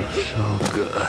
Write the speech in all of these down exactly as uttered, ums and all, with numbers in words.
So good.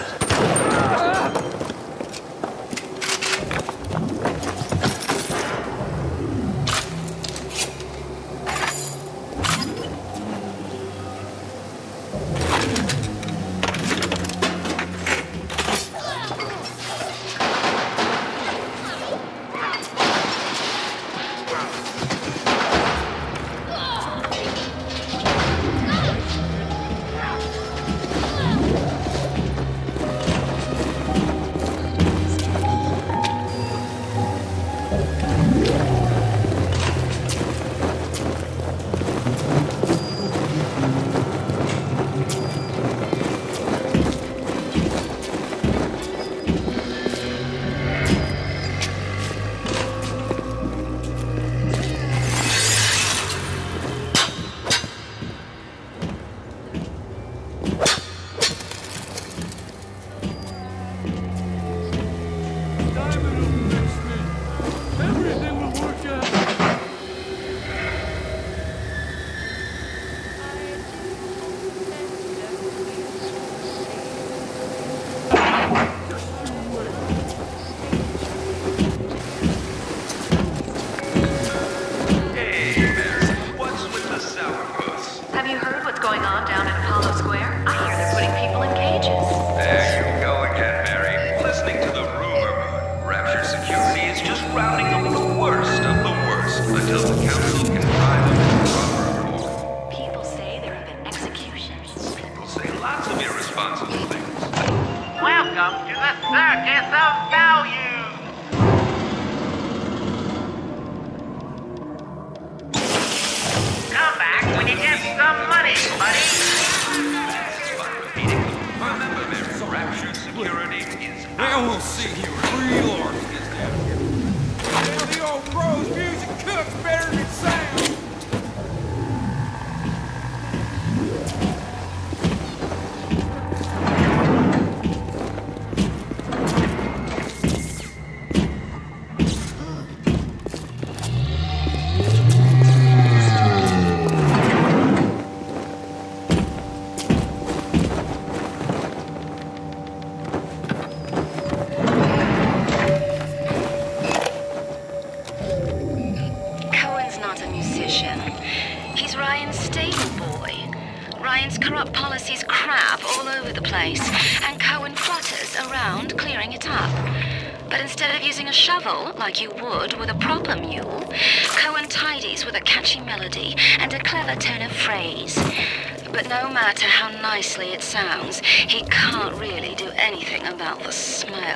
Like you would with a proper mule, Cohen tidies with a catchy melody and a clever turn of phrase. But no matter how nicely it sounds, he can't really do anything about the smell.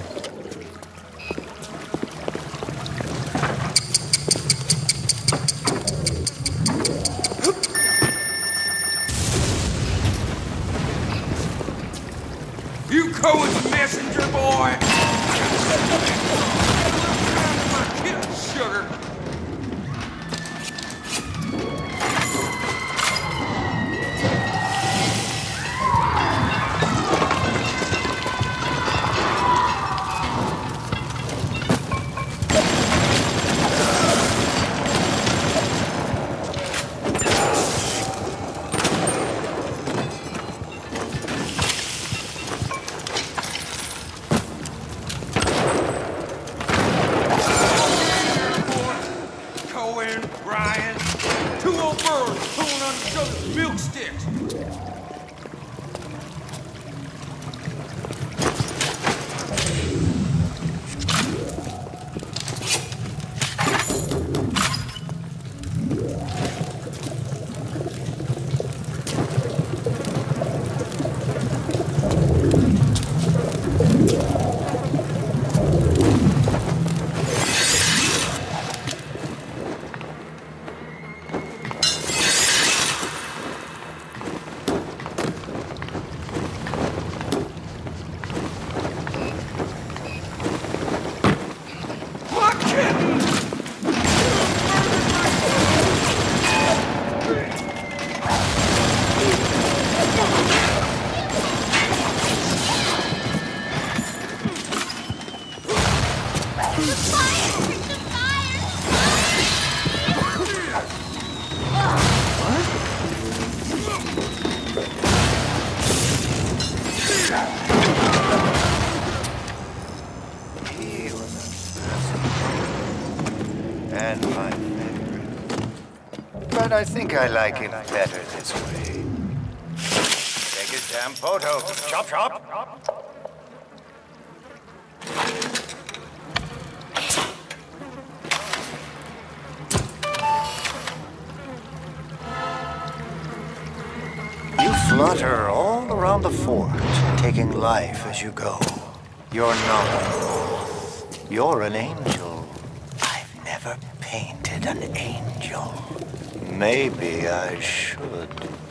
You Cohen's messenger boy! Sugar. but I think I like it better this way. Take his damn photo. Chop, chop. You flutter all around the fort, taking life as you go. You're not alone. You're an angel. I've never painted an angel. Maybe I should.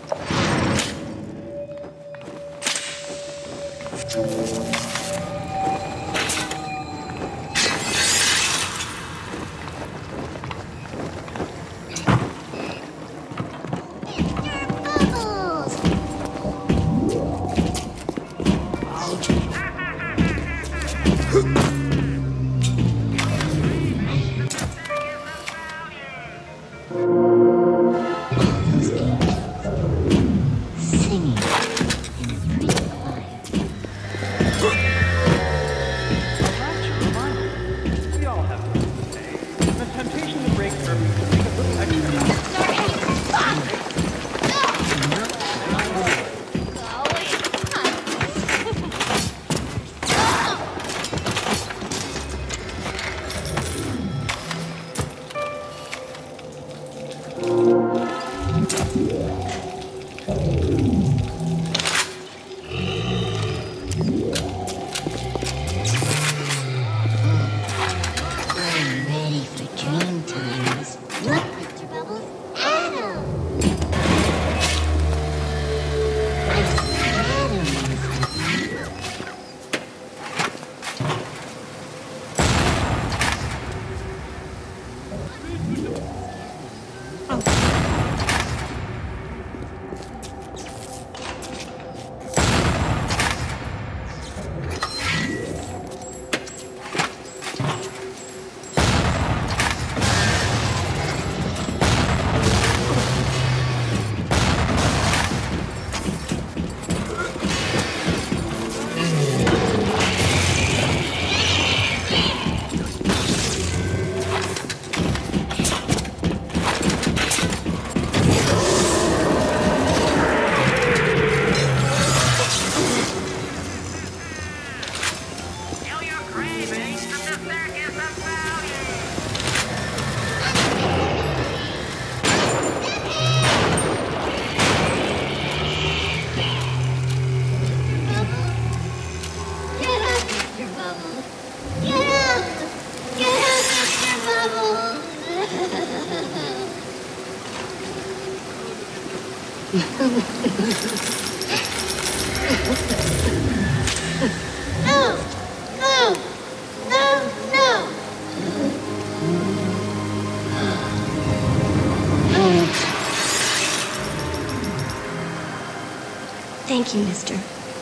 Thank you, mister.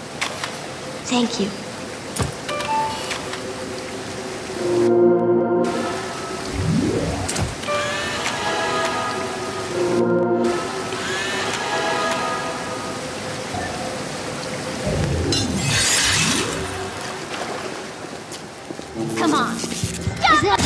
Thank you. Come on. Stop!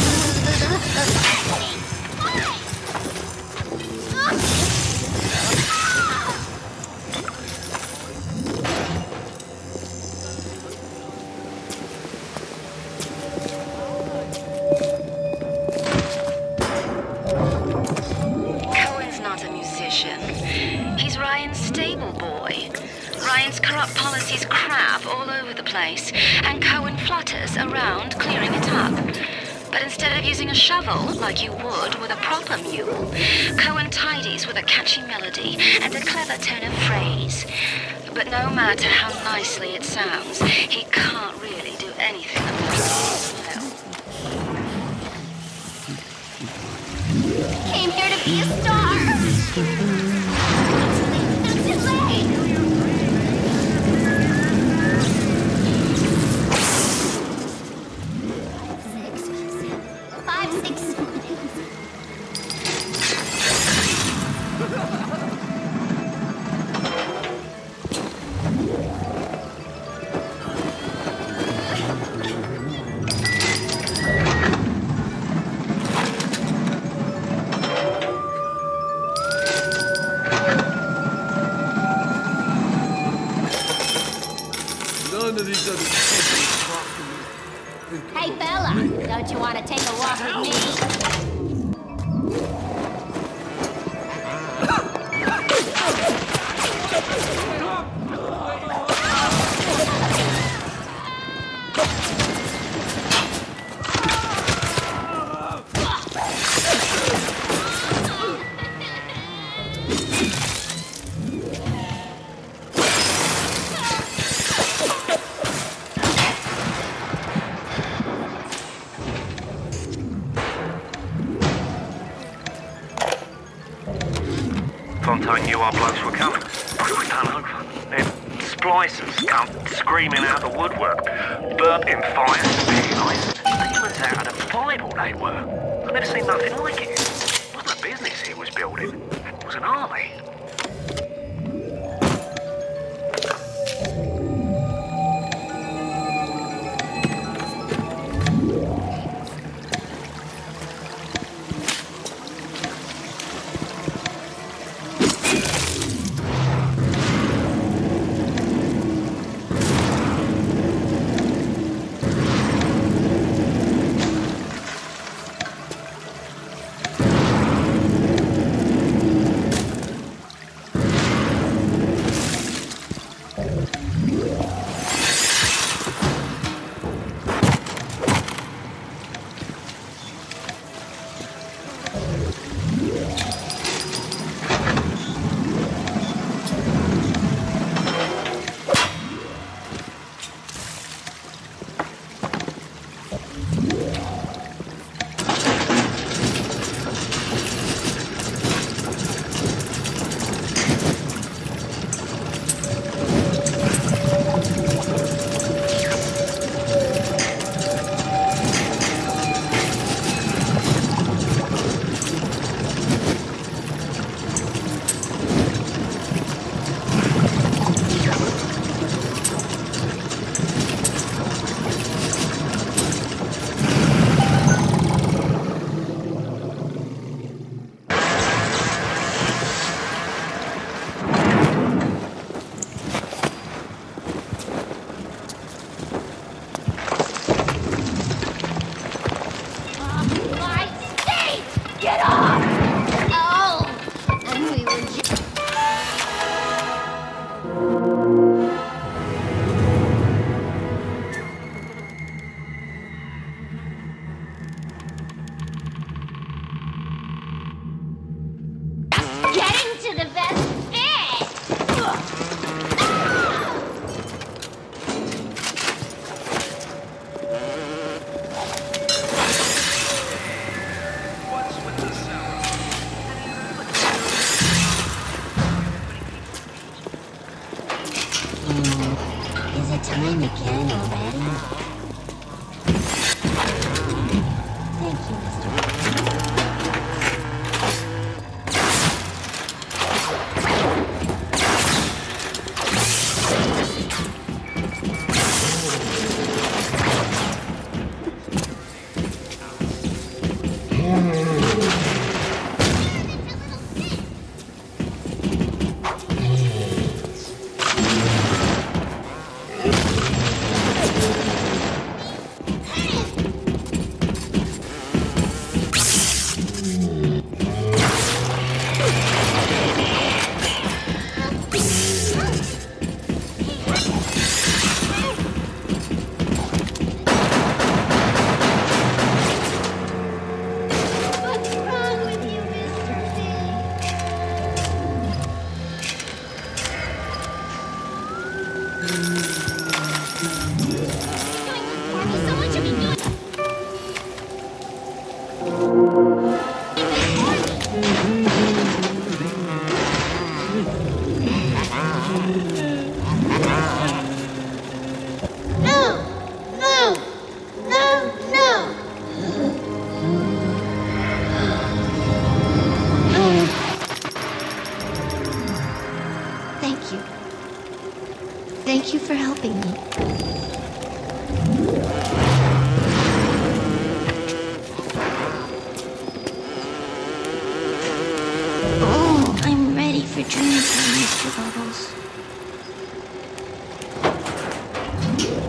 Cohen's not a musician. He's Ryan's stable boy. Ryan's corrupt policies crap all over the place, and Cohen flutters around clearing it up. But instead of using a shovel, like you would with a proper mule, Cohen tidies with a catchy melody and a clever turn of phrase. But no matter how nicely it sounds, he can't really do anything about it. Came here to be a star! That's his way! Five, six. he doesn't talk to me. Hey, fella, don't you want to take a walk with me? Fontaine knew our blokes were coming. We were done over. Then splicers come screaming out the woodwork, burping fire, spitting ice. Demons out of the Bible they were. I've never seen nothing like it. It wasn't a business he was building. It was an army. Time again already? Thank you, Mister Thank you for helping me. Oh, I'm ready for dreamtime, Mister Bubbles.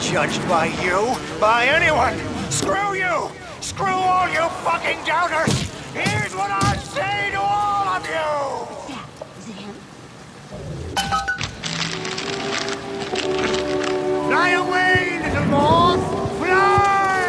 judged by you, by anyone. Screw you! Screw all you fucking doubters! Here's what I say to all of you! Yeah, is it him? Fly away, little moth! Fly!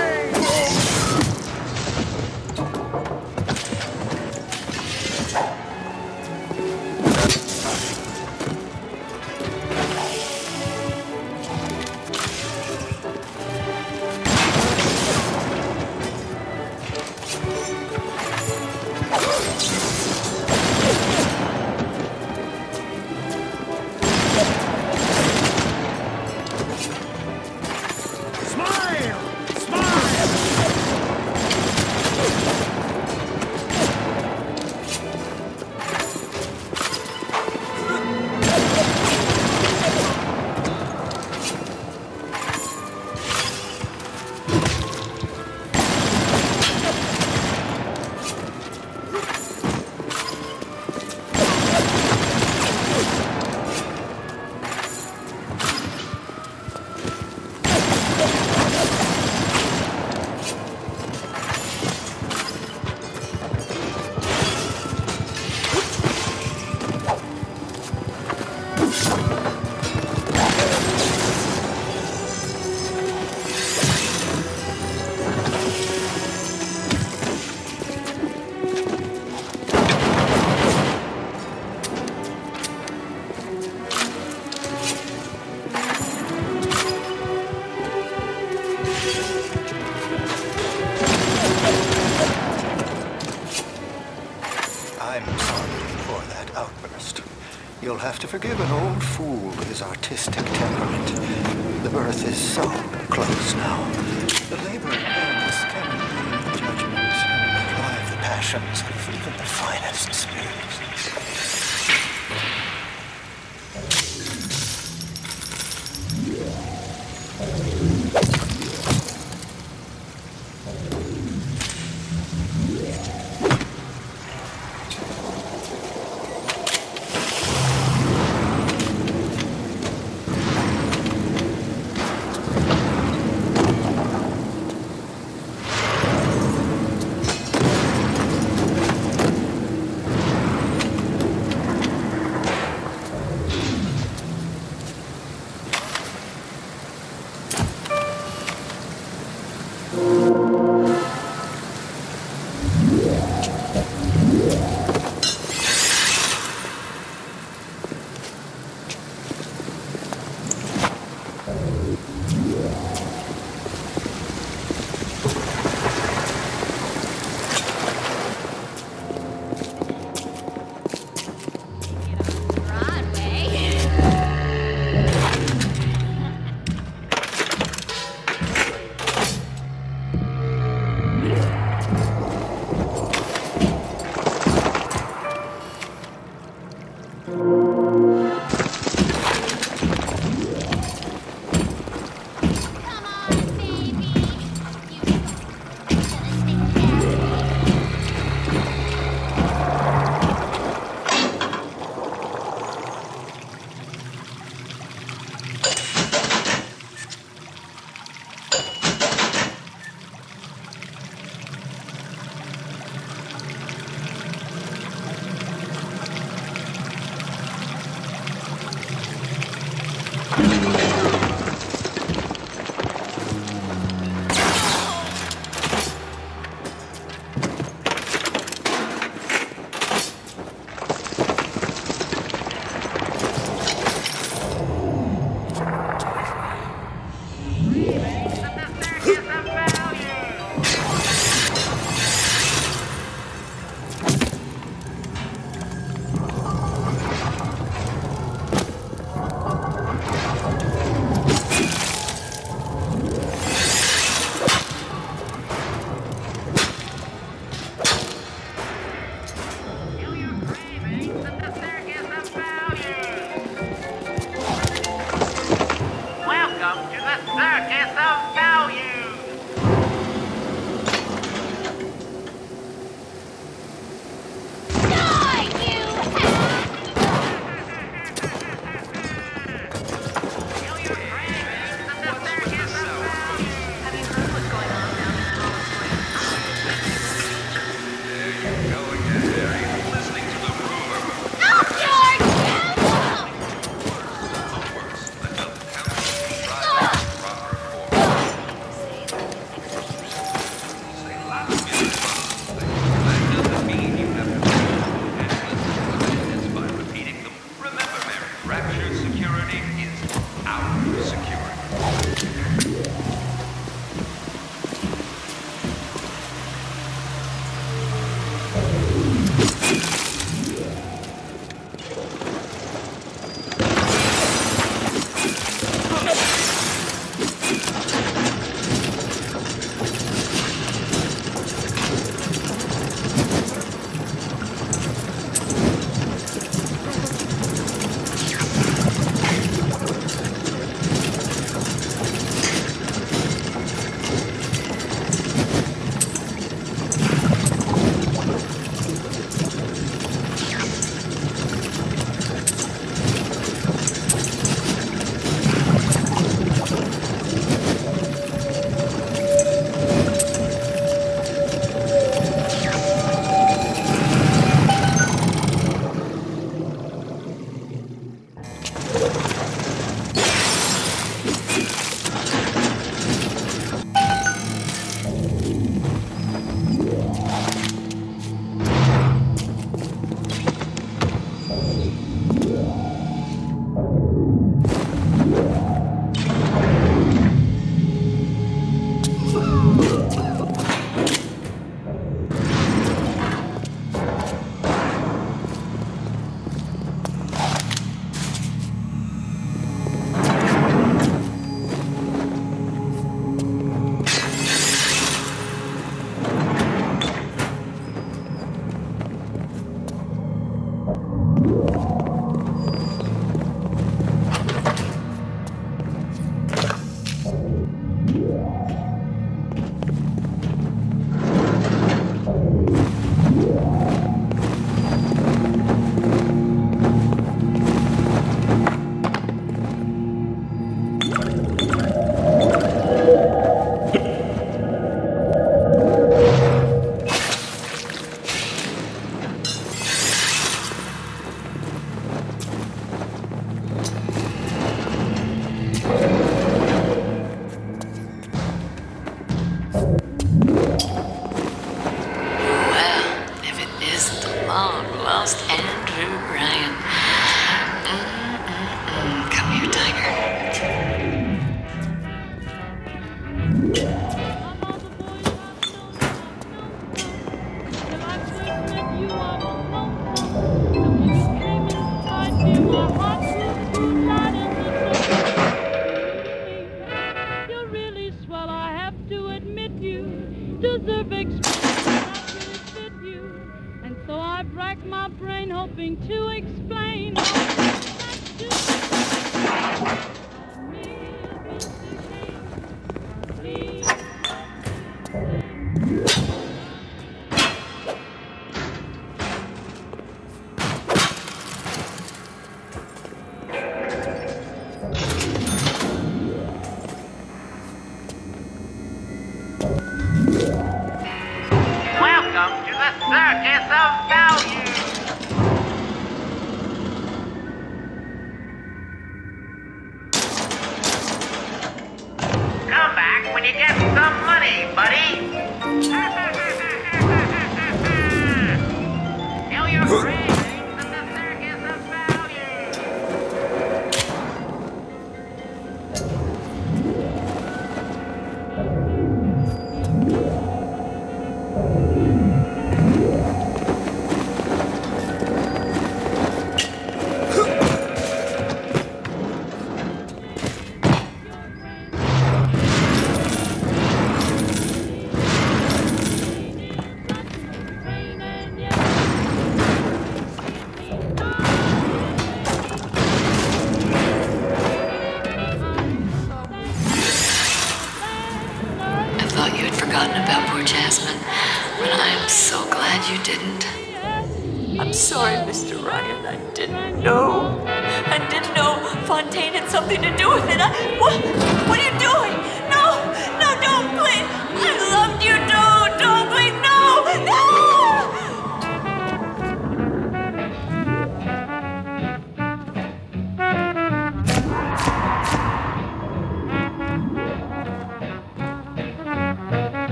You'll have to forgive an old fool with his artistic temperament. The birth is so close now. The labor ends can be judgments and drive the passions of even the finest spirits.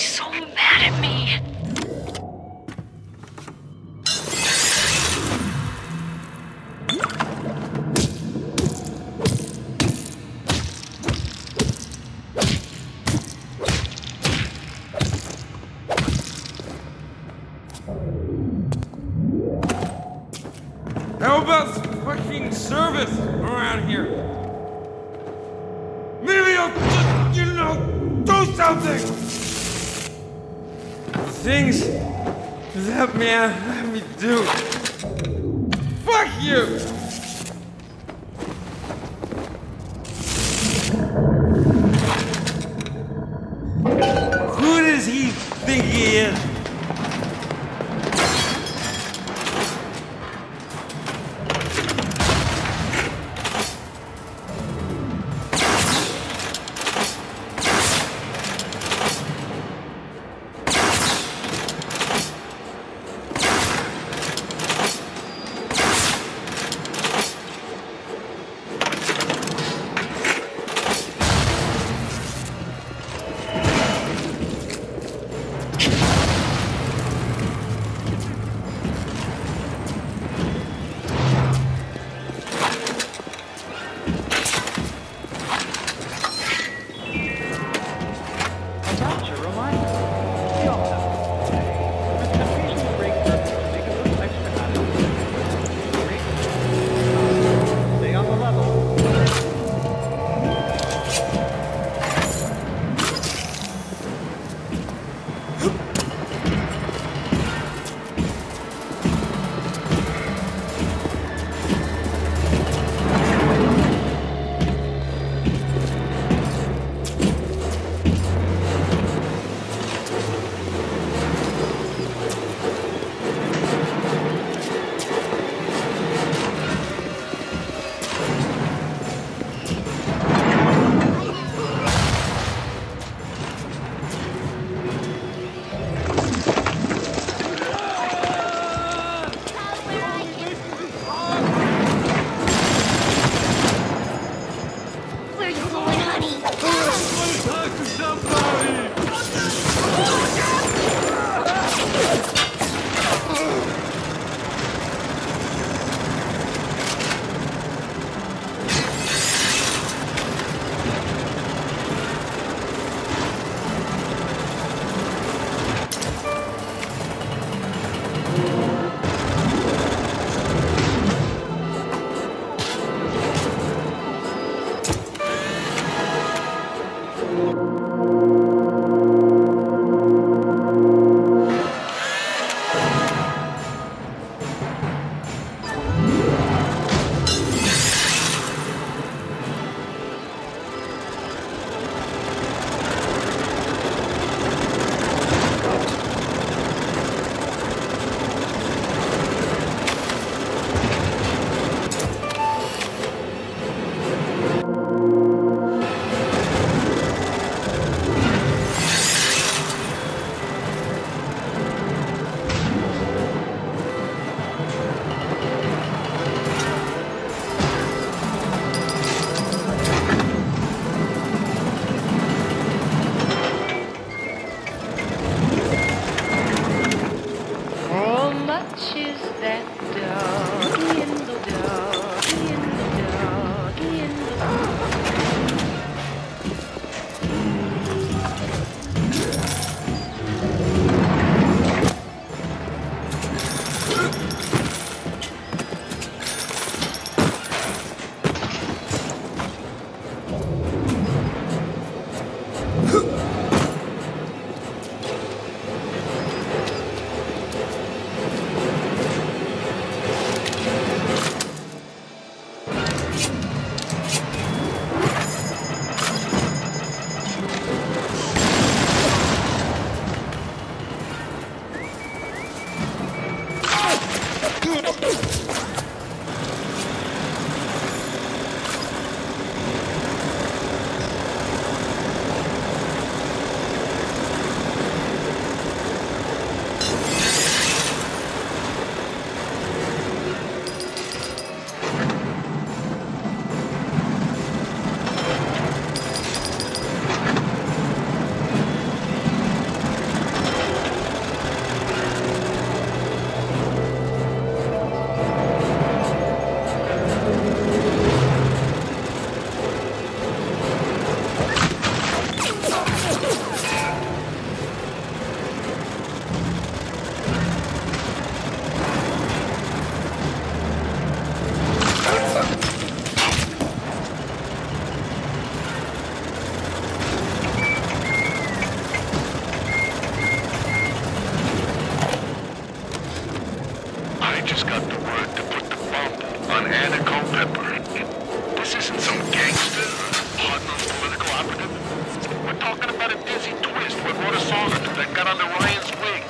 He's so mad at me. How about some fucking service around here? Maybe I'll just, you know, do something! Things that man let me do. Fuck you! Who does he think he is? got the word to put the bump on Anna Culpepper. This isn't some gangster or hard-nosed political operative. We're talking about a dizzy twist with what a soldier that got under Ryan's wing.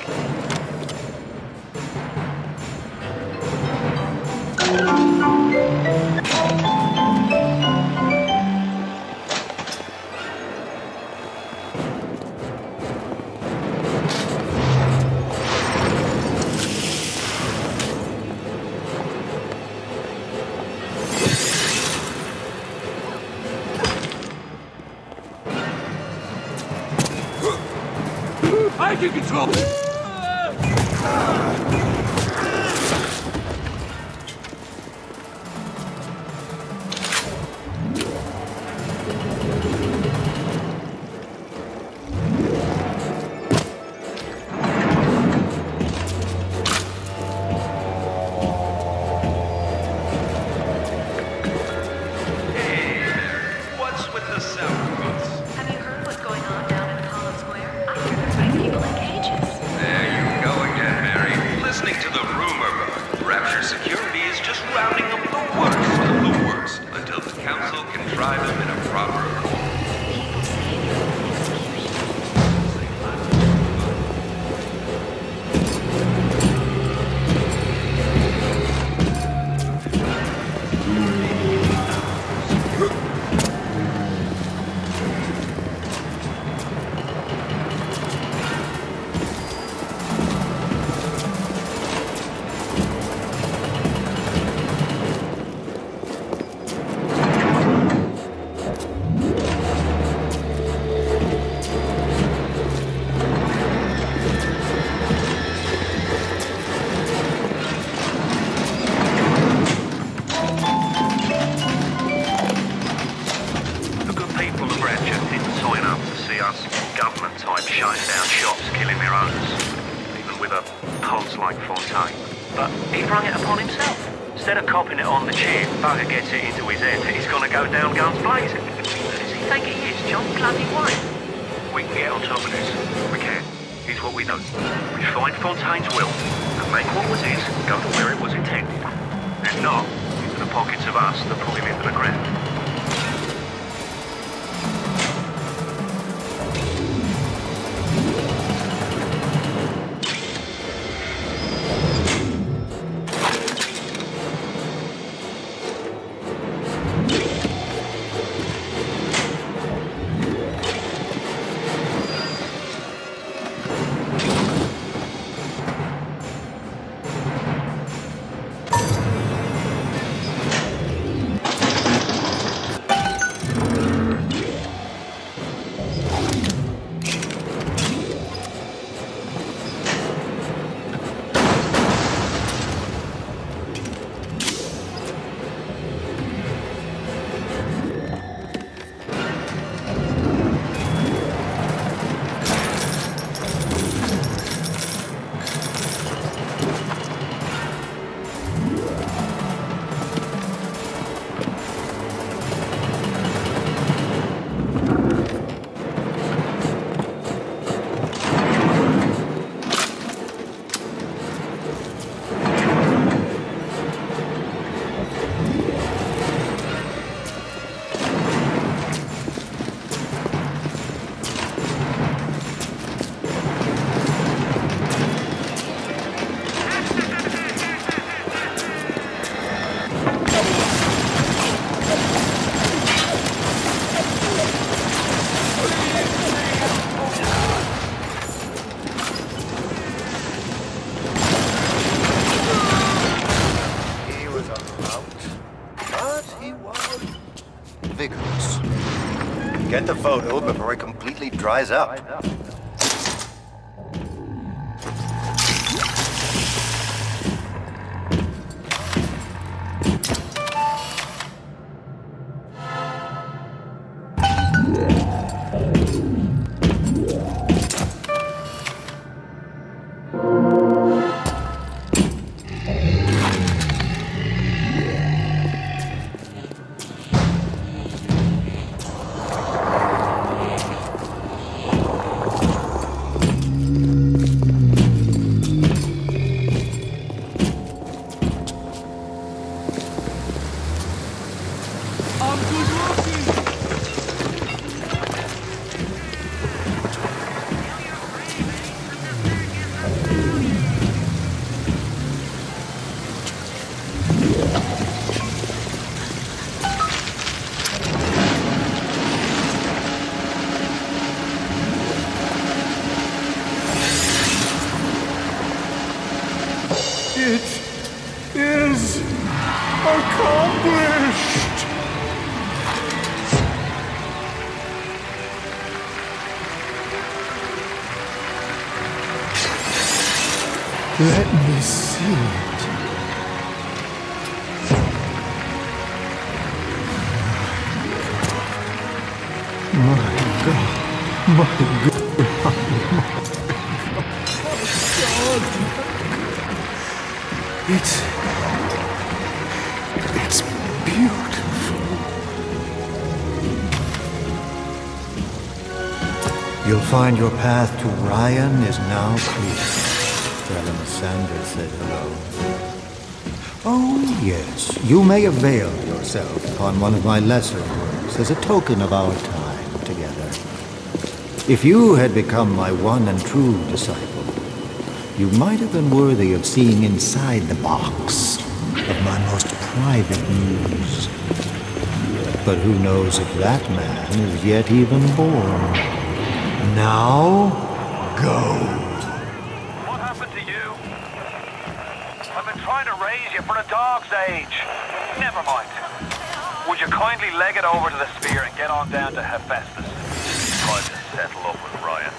I can control it! Get the photo before it completely dries up. Let me see it. My God. My God. My God. It's... It's beautiful. You'll find your path to Ryan is now clear. Eleanor Sanders said hello. Oh, yes. You may avail yourself upon one of my lesser works as a token of our time together. If you had become my one and true disciple, you might have been worthy of seeing inside the box of my most private news. But who knows if that man is yet even born. Now, go. Trying to raise you for a dog's age. Never mind. Would you kindly leg it over to the sphere and get on down to Hephaestus? Try to settle up with Ryan.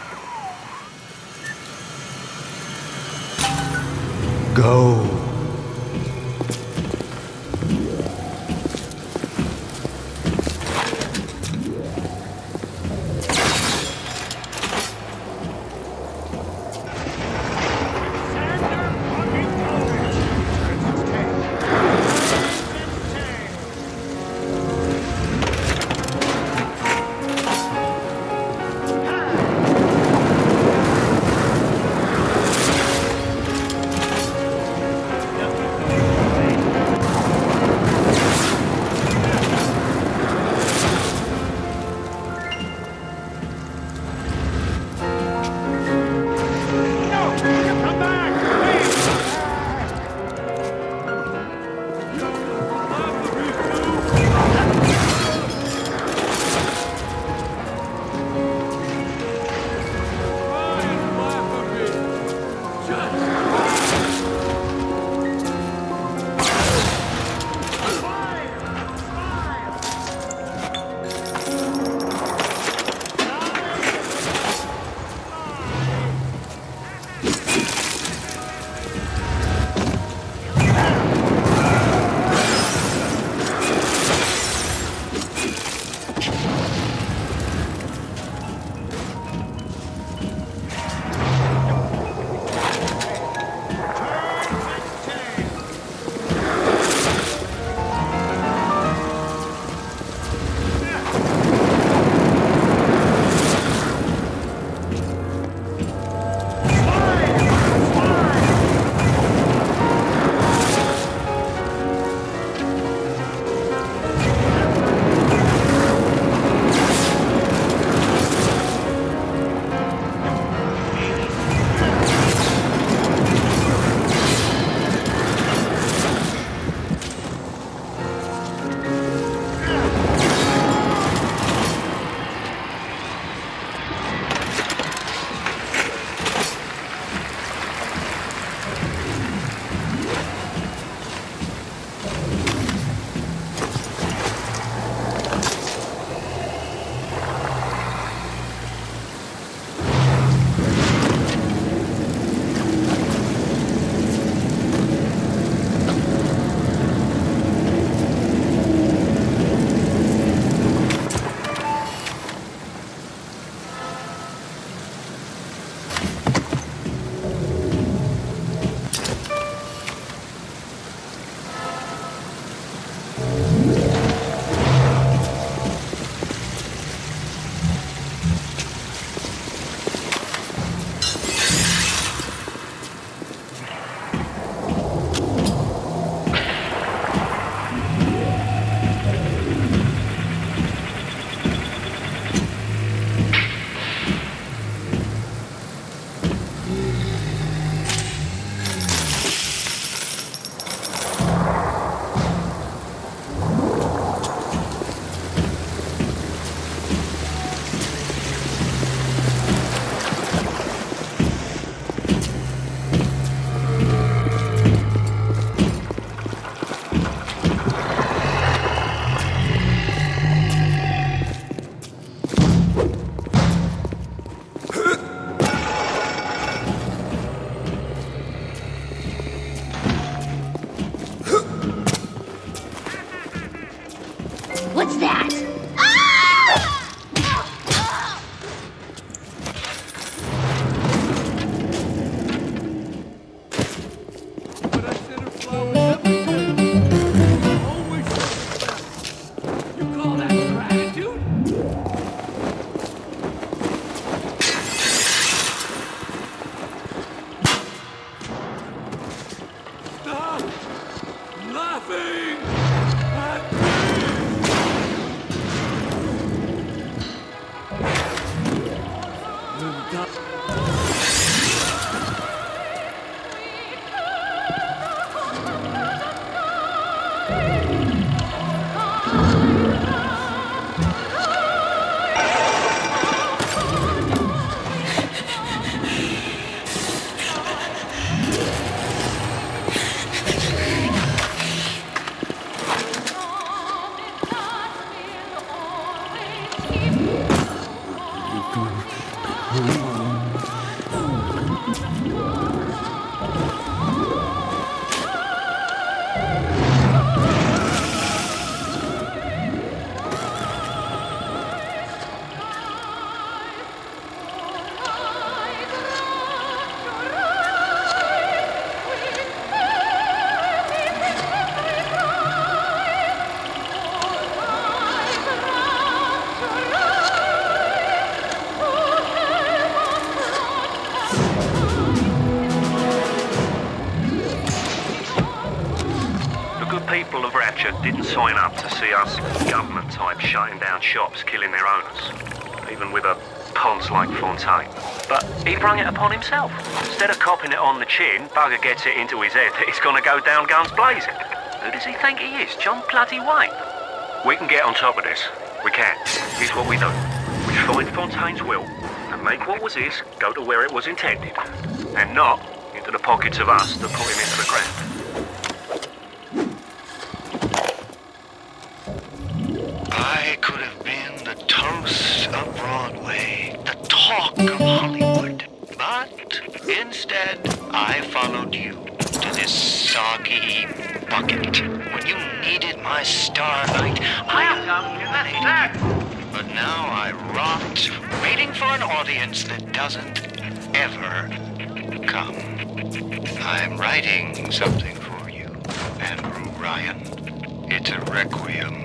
Go. What's that? But I sent her flowers every day. Always sent her back. You call that gratitude? Stop laughing at me! People of Rapture didn't sign up to see us government types shutting down shops, killing their owners, even with a ponce like Fontaine. But he brung it upon himself. Instead of copping it on the chin, bugger gets it into his head that he's gonna go down guns blazing. Who does he think he is, John bloody Wayne? We can get on top of this. We can. Here's what we do. We find Fontaine's will and make what was his go to where it was intended, and not into the pockets of us that put him into the ground. I could have been the toast of Broadway, the talk of Hollywood. But instead, I followed you to this soggy bucket. When you needed my starlight, I illuminated. But now I rot, waiting for an audience that doesn't ever come. I'm writing something for you, Andrew Ryan. It's a requiem.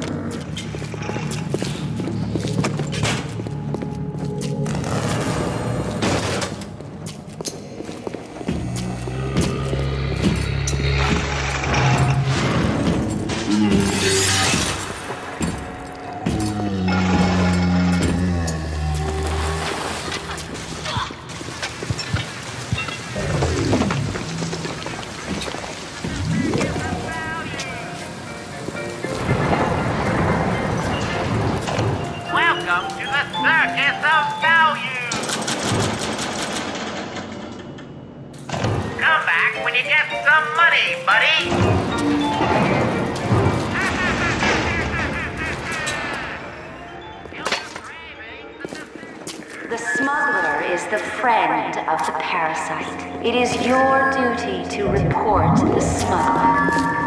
The smuggler is the friend of the parasite. It is your duty to report the smuggler.